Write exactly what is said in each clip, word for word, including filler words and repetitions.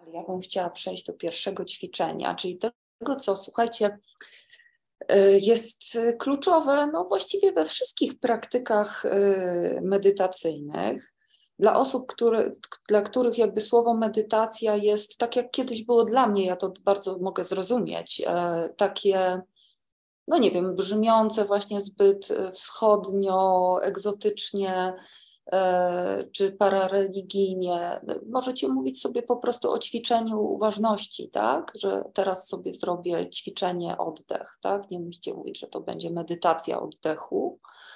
Ja bym chciała przejść do pierwszego ćwiczenia, czyli tego, co, słuchajcie, jest kluczowe no właściwie we wszystkich praktykach medytacyjnych. Dla osób, które, dla których jakby słowo medytacja jest, tak jak kiedyś było dla mnie, ja to bardzo mogę zrozumieć, takie, no nie wiem, brzmiące właśnie zbyt wschodnio, egzotycznie, czy parareligijnie. Możecie mówić sobie po prostu o ćwiczeniu uważności, tak? Że teraz sobie zrobię ćwiczenie oddech, tak? Nie musicie mówić, że to będzie medytacja oddechu.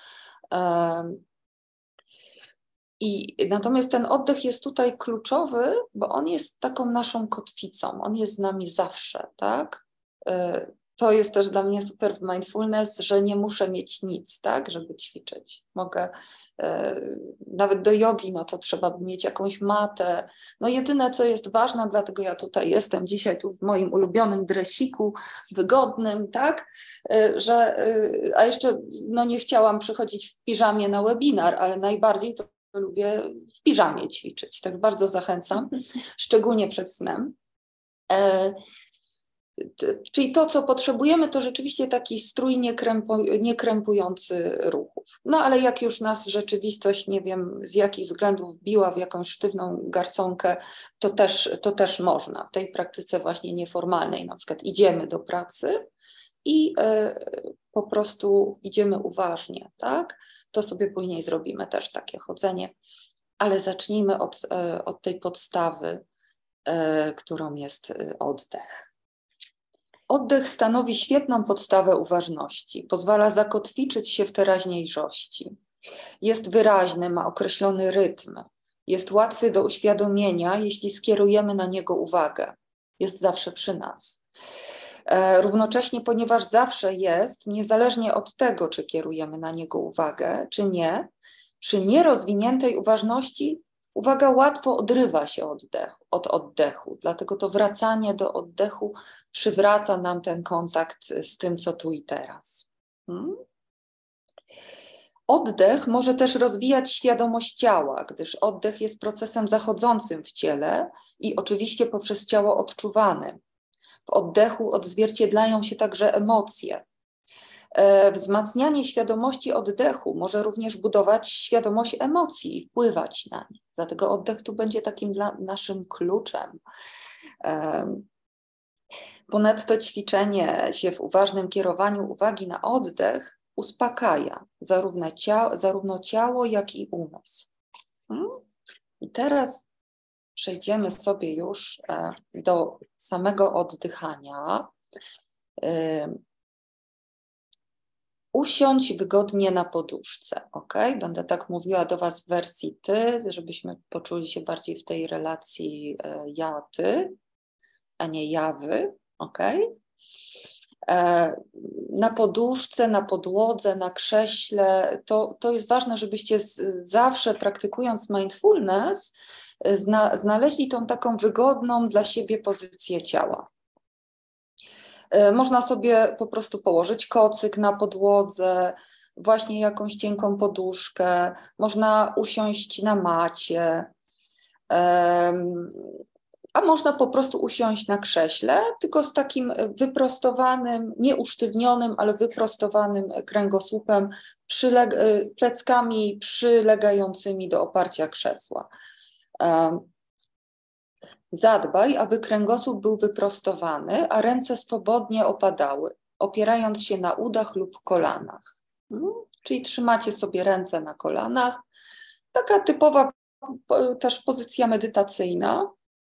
I natomiast ten oddech jest tutaj kluczowy, bo on jest taką naszą kotwicą, on jest z nami zawsze, tak? To jest też dla mnie super mindfulness, że nie muszę mieć nic, tak, żeby ćwiczyć. Mogę e, nawet do jogi, no to trzeba by mieć jakąś matę. No jedyne, co jest ważne, dlatego ja tutaj jestem dzisiaj tu w moim ulubionym dresiku, wygodnym, tak, e, że, e, a jeszcze no nie chciałam przychodzić w piżamie na webinar, ale najbardziej to lubię w piżamie ćwiczyć, tak bardzo zachęcam, szczególnie przed snem. E, Czyli to, co potrzebujemy, to rzeczywiście taki strój niekrępu, niekrępujący ruchów. No ale jak już nas rzeczywistość, nie wiem z jakich względów biła w jakąś sztywną garsonkę, to też, to też można. W tej praktyce właśnie nieformalnej na przykład idziemy do pracy i y, po prostu idziemy uważnie, tak? To sobie później zrobimy też takie chodzenie, ale zacznijmy od, y, od tej podstawy, y, którą jest oddech. Oddech stanowi świetną podstawę uważności, pozwala zakotwiczyć się w teraźniejszości. Jest wyraźny, ma określony rytm, jest łatwy do uświadomienia, jeśli skierujemy na niego uwagę. Jest zawsze przy nas. E, równocześnie, ponieważ zawsze jest, niezależnie od tego, czy kierujemy na niego uwagę, czy nie, przy nierozwiniętej uważności uwaga łatwo odrywa się oddech, od oddechu, dlatego to wracanie do oddechu przywraca nam ten kontakt z tym, co tu i teraz. Hmm? Oddech może też rozwijać świadomość ciała, gdyż oddech jest procesem zachodzącym w ciele i oczywiście poprzez ciało odczuwanym. W oddechu odzwierciedlają się także emocje. Wzmacnianie świadomości oddechu może również budować świadomość emocji i wpływać na nie. Dlatego oddech tu będzie takim dla, naszym kluczem. Ponadto ćwiczenie się w uważnym kierowaniu uwagi na oddech uspokaja zarówno ciało, zarówno ciało jak i umysł. I teraz przejdziemy sobie już do samego oddychania. Usiądź wygodnie na poduszce, ok? Będę tak mówiła do Was w wersji ty, żebyśmy poczuli się bardziej w tej relacji ja-ty, a nie ja-wy, ok? Na poduszce, na podłodze, na krześle, to, to jest ważne, żebyście z, zawsze praktykując mindfulness zna, znaleźli tą taką wygodną dla siebie pozycję ciała. Można sobie po prostu położyć kocyk na podłodze, właśnie jakąś cienką poduszkę, można usiąść na macie, a można po prostu usiąść na krześle, tylko z takim wyprostowanym, nie usztywnionym, ale wyprostowanym kręgosłupem, przyleg pleckami przylegającymi do oparcia krzesła. Zadbaj, aby kręgosłup był wyprostowany, a ręce swobodnie opadały, opierając się na udach lub kolanach. Hmm? Czyli trzymacie sobie ręce na kolanach. Taka typowa też pozycja medytacyjna.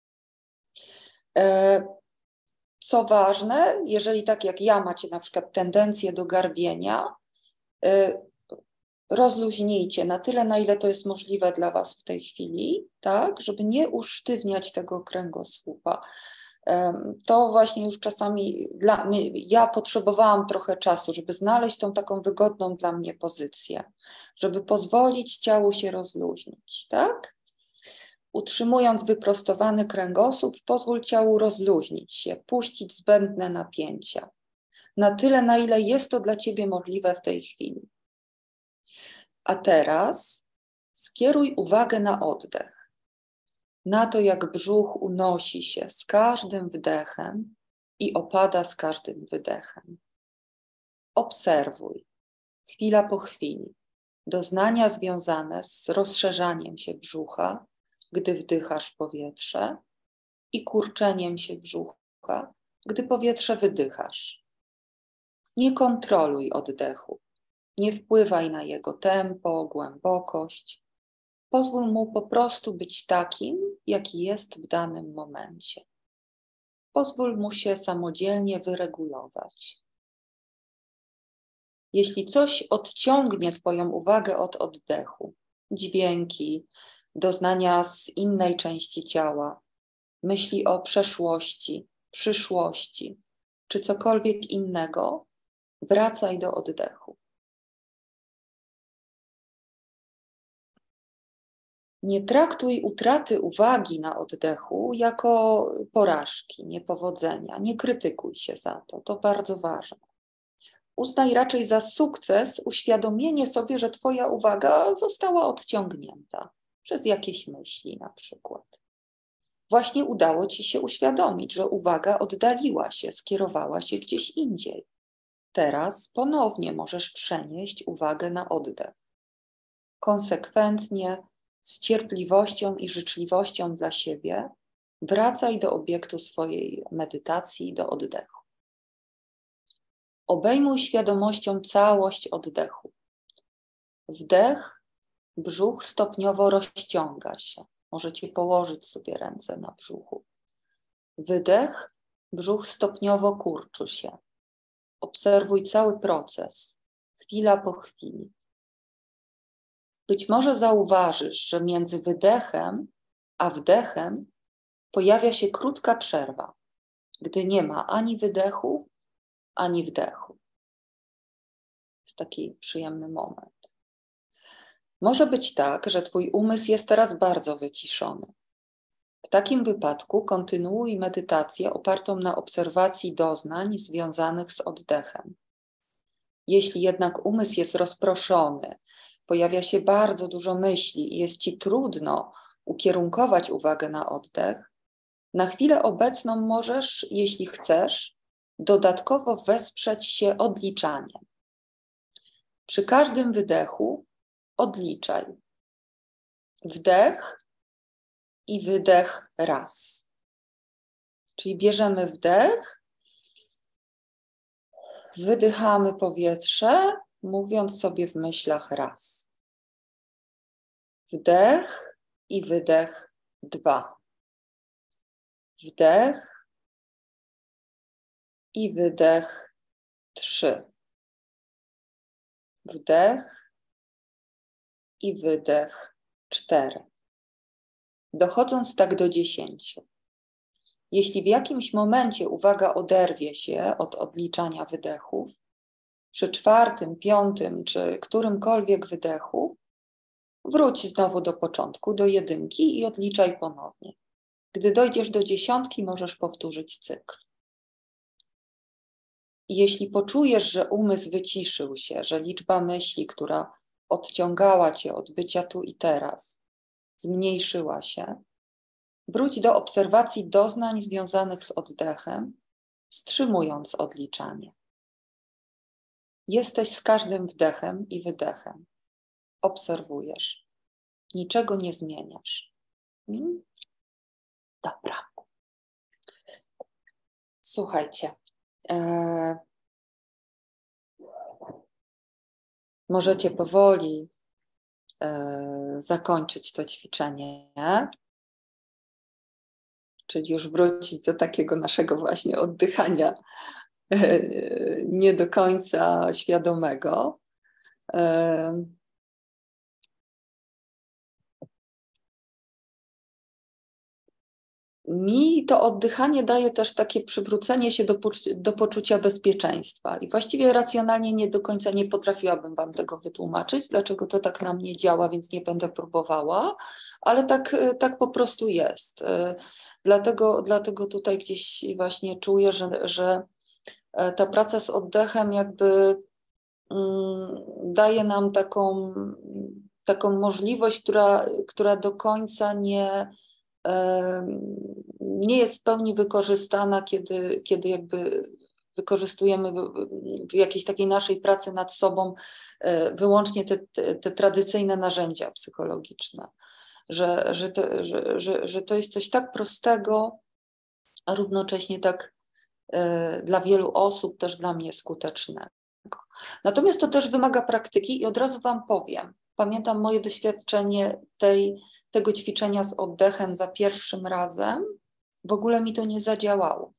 Co ważne, jeżeli tak jak ja macie na przykład tendencję do garbienia, rozluźnijcie na tyle, na ile to jest możliwe dla Was w tej chwili, tak, żeby nie usztywniać tego kręgosłupa. To właśnie już czasami dla mnie, ja potrzebowałam trochę czasu, żeby znaleźć tą taką wygodną dla mnie pozycję, żeby pozwolić ciału się rozluźnić, tak? Utrzymując wyprostowany kręgosłup, pozwól ciału rozluźnić się, puścić zbędne napięcia. Na tyle, na ile jest to dla Ciebie możliwe w tej chwili. A teraz skieruj uwagę na oddech. na to, jak brzuch unosi się z każdym wdechem i opada z każdym wydechem. Obserwuj, chwila po chwili, doznania związane z rozszerzaniem się brzucha, gdy wdychasz powietrze, i kurczeniem się brzucha, gdy powietrze wydychasz. Nie kontroluj oddechu, nie wpływaj na jego tempo, głębokość. Pozwól mu po prostu być takim, jaki jest w danym momencie. Pozwól mu się samodzielnie wyregulować. Jeśli coś odciągnie Twoją uwagę od oddechu, dźwięki, doznania z innej części ciała, myśli o przeszłości, przyszłości czy cokolwiek innego, wracaj do oddechu. Nie traktuj utraty uwagi na oddechu jako porażki, niepowodzenia. Nie krytykuj się za to, to bardzo ważne. Uznaj raczej za sukces uświadomienie sobie, że Twoja uwaga została odciągnięta przez jakieś myśli na przykład. Właśnie udało Ci się uświadomić, że uwaga oddaliła się, skierowała się gdzieś indziej. Teraz ponownie możesz przenieść uwagę na oddech. Konsekwentnie, z cierpliwością i życzliwością dla siebie wracaj do obiektu swojej medytacji, do oddechu. Obejmuj świadomością całość oddechu. Wdech, brzuch stopniowo rozciąga się. Możecie położyć sobie ręce na brzuchu. Wydech, brzuch stopniowo kurczy się. Obserwuj cały proces, chwila po chwili. Być może zauważysz, że między wydechem a wdechem pojawia się krótka przerwa, gdy nie ma ani wydechu, ani wdechu. Jest taki przyjemny moment. Może być tak, że Twój umysł jest teraz bardzo wyciszony. W takim wypadku kontynuuj medytację opartą na obserwacji doznań związanych z oddechem. Jeśli jednak umysł jest rozproszony, pojawia się bardzo dużo myśli i jest Ci trudno ukierunkować uwagę na oddech, na chwilę obecną możesz, jeśli chcesz, dodatkowo wesprzeć się odliczaniem. Przy każdym wydechu odliczaj. Wdech i wydech raz. Czyli bierzemy wdech, wydychamy powietrze, mówiąc sobie w myślach raz. Wdech i wydech dwa. Wdech i wydech trzy. Wdech i wydech cztery. Dochodząc tak do dziesięciu. Jeśli w jakimś momencie uwaga oderwie się od odliczania wydechów, przy czwartym, piątym czy którymkolwiek wydechu, wróć znowu do początku, do jedynki i odliczaj ponownie. Gdy dojdziesz do dziesiątki, możesz powtórzyć cykl. I jeśli poczujesz, że umysł wyciszył się, że liczba myśli, która odciągała Cię od bycia tu i teraz, zmniejszyła się, wróć do obserwacji doznań związanych z oddechem, wstrzymując odliczanie. Jesteś z każdym wdechem i wydechem. Obserwujesz. Niczego nie zmieniasz. Hmm? Dobra. Słuchajcie. E... Możecie powoli e... zakończyć to ćwiczenie. Czyli już wrócić do takiego naszego właśnie oddychania e... nie do końca świadomego. E... Mi to oddychanie daje też takie przywrócenie się do, poczu- do poczucia bezpieczeństwa i właściwie racjonalnie nie do końca nie potrafiłabym Wam tego wytłumaczyć, dlaczego to tak na mnie działa, więc nie będę próbowała, ale tak, tak po prostu jest. Dlatego, dlatego tutaj gdzieś właśnie czuję, że, że ta praca z oddechem jakby mm, daje nam taką, taką możliwość, która, która do końca nie nie jest w pełni wykorzystana, kiedy, kiedy jakby wykorzystujemy w jakiejś takiej naszej pracy nad sobą wyłącznie te, te, te tradycyjne narzędzia psychologiczne. Że, że, to, że, że, że to jest coś tak prostego, a równocześnie tak y, dla wielu osób, też dla mnie skutecznego. Natomiast to też wymaga praktyki i od razu Wam powiem, pamiętam moje doświadczenie tej, tego ćwiczenia z oddechem za pierwszym razem, w ogóle mi to nie zadziałało,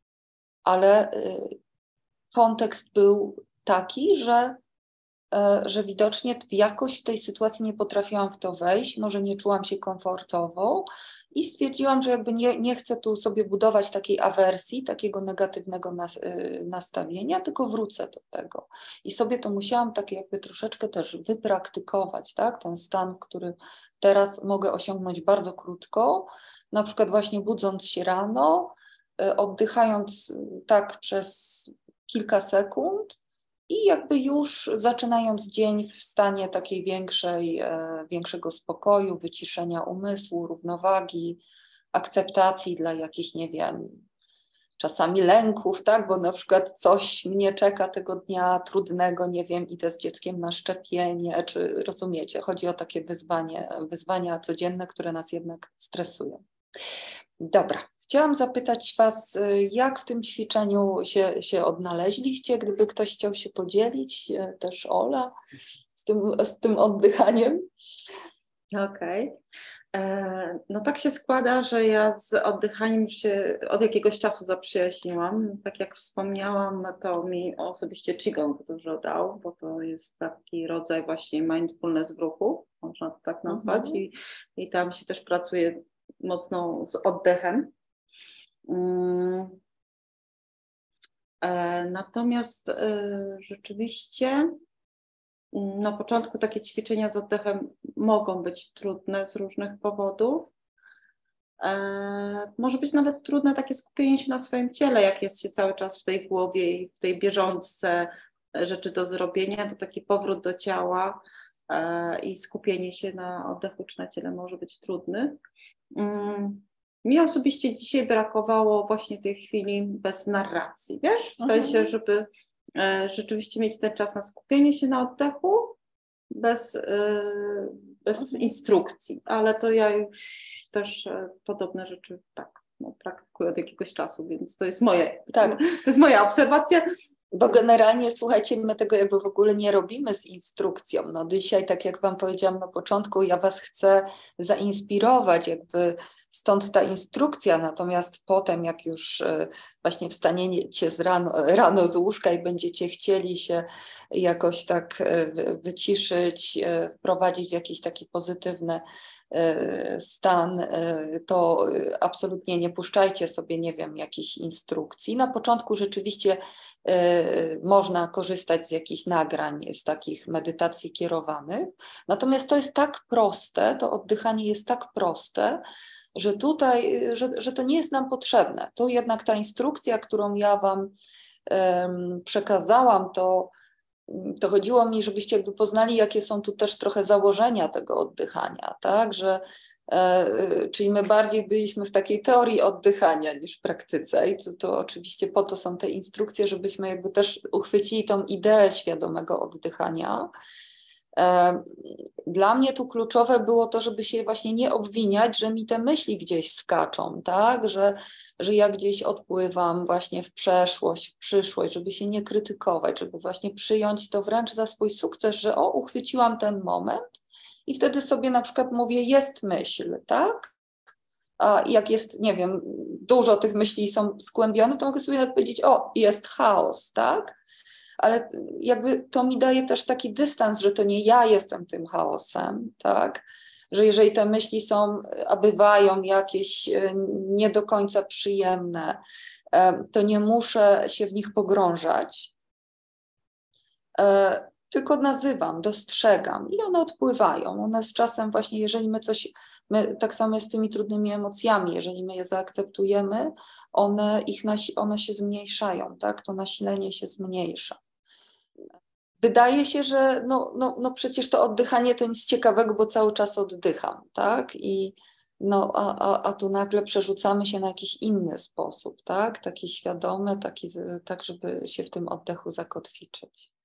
ale y, kontekst był taki, że że widocznie jakoś w tej sytuacji nie potrafiłam w to wejść, może nie czułam się komfortowo i stwierdziłam, że jakby nie, nie chcę tu sobie budować takiej awersji, takiego negatywnego nas, nastawienia, tylko wrócę do tego. I sobie to musiałam tak jakby troszeczkę też wypraktykować, tak? Ten stan, który teraz mogę osiągnąć bardzo krótko, na przykład właśnie budząc się rano, oddychając tak przez kilka sekund, i jakby już zaczynając dzień w stanie takiej większej, e, większego spokoju, wyciszenia umysłu, równowagi, akceptacji dla jakichś, nie wiem, czasami lęków, tak, bo na przykład coś mnie czeka tego dnia trudnego, nie wiem, idę z dzieckiem na szczepienie, czy rozumiecie, chodzi o takie wyzwanie, wyzwania codzienne, które nas jednak stresują. Dobra, chciałam zapytać Was, jak w tym ćwiczeniu się, się odnaleźliście, gdyby ktoś chciał się podzielić, też Ola, z tym, z tym oddychaniem. Okej. Okay. No tak się składa, że ja z oddychaniem się od jakiegoś czasu zaprzyjaźniłam. Tak jak wspomniałam, to mi osobiście Qigong dużo dał, bo to jest taki rodzaj właśnie mindfulness w ruchu, można to tak nazwać. Mhm. I, i tam się też pracuje mocno z oddechem. Natomiast rzeczywiście na początku takie ćwiczenia z oddechem mogą być trudne z różnych powodów. Może być nawet trudne takie skupienie się na swoim ciele, jak jest się cały czas w tej głowie i w tej bieżączce rzeczy do zrobienia, to taki powrót do ciała i skupienie się na oddechu czy na ciele może być trudny. Mi osobiście dzisiaj brakowało właśnie tej chwili bez narracji, wiesz, w sensie, mhm. żeby e, rzeczywiście mieć ten czas na skupienie się na oddechu bez, e, bez mhm. instrukcji, ale to ja już też e, podobne rzeczy tak no, praktykuję od jakiegoś czasu, więc to jest moje, tak. to jest moja obserwacja. Bo generalnie, słuchajcie, my tego jakby w ogóle nie robimy z instrukcją. No dzisiaj, tak jak Wam powiedziałam na początku, ja Was chcę zainspirować, jakby stąd ta instrukcja, natomiast potem jak już właśnie wstaniecie z rano, rano z łóżka i będziecie chcieli się jakoś tak wyciszyć, wprowadzić w jakiś taki pozytywny stan, to absolutnie nie puszczajcie sobie, nie wiem, jakichś instrukcji. Na początku rzeczywiście można korzystać z jakichś nagrań, z takich medytacji kierowanych, natomiast to jest tak proste, to oddychanie jest tak proste, że tutaj, że, że to nie jest nam potrzebne. Tu jednak ta instrukcja, którą ja Wam um, przekazałam, to to chodziło mi, żebyście jakby poznali, jakie są tu też trochę założenia tego oddychania, tak, że e, czyli my bardziej byliśmy w takiej teorii oddychania niż w praktyce i to, to oczywiście po to są te instrukcje, żebyśmy jakby też uchwycili tą ideę świadomego oddychania. E, dla mnie tu kluczowe było to, żeby się właśnie nie obwiniać, że mi te myśli gdzieś skaczą, tak, że, że ja gdzieś odpływam właśnie w przeszłość, w przyszłość, żeby się nie krytykować, żeby właśnie przyjąć to wręcz za swój sukces, że o, uchwyciłam ten moment i wtedy sobie na przykład mówię, jest myśl, tak, a jak jest, nie wiem, dużo tych myśli są skłębione, to mogę sobie nawet powiedzieć, o, jest chaos, tak. Ale jakby to mi daje też taki dystans, że to nie ja jestem tym chaosem, tak? Że jeżeli te myśli są, a bywają jakieś nie do końca przyjemne, to nie muszę się w nich pogrążać, tylko nazywam, dostrzegam i one odpływają. One z czasem właśnie, jeżeli my coś, my, tak samo jest z tymi trudnymi emocjami, jeżeli my je zaakceptujemy, one, ich nasi, one się zmniejszają, tak? To nasilenie się zmniejsza. Wydaje się, że no, no, no przecież to oddychanie to nic ciekawego, bo cały czas oddycham, tak? I No, a, a, a tu nagle przerzucamy się na jakiś inny sposób, tak? Taki świadomy, taki, tak, żeby się w tym oddechu zakotwiczyć.